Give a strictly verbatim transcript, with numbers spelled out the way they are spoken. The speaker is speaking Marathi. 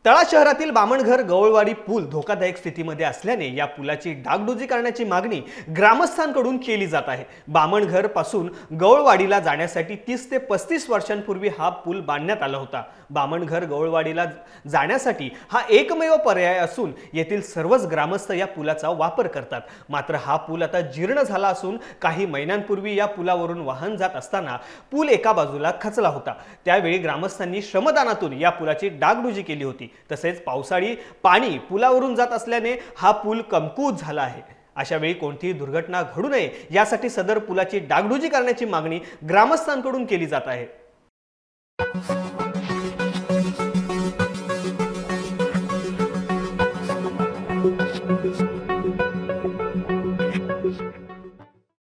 तळा शहरातील बामणघर गवळवाडी पूल धोकादायक स्थितीमध्ये असल्याने या पुलाची डागडुजी करण्याची मागणी ग्रामस्थांकडून केली जात आहे। बामणघर पासून गवळवाडीला जाण्यासाठी तीस ते पस्तीस वर्षांपूर्वी हा पूल बांधण्यात आला होता। बामणघर गवळवाडीला जाण्यासाठी हा एकमेव पर्याय असून येथील सर्वच ग्रामस्थ या पुलाचा वापर करतात। मात्र हा पूल आता जीर्ण झाला असून काही महिन्यांपूर्वी या पुलावरून वाहन जात असताना पूल एका बाजूला खचला होता। त्यावेळी ग्रामस्थांनी श्रमदानातून या पुलाची डागडुजी केली होती। तसेच पावसाळी पाणी पुलावरून जात असल्याने हा पूल कमकुवत झाला आहे। अशा वेळी कोणतीही दुर्घटना घडू नये यासाठी सदर पुलाची डागडुजी करण्याची मागणी ग्रामस्थांकडून केली जात आहे।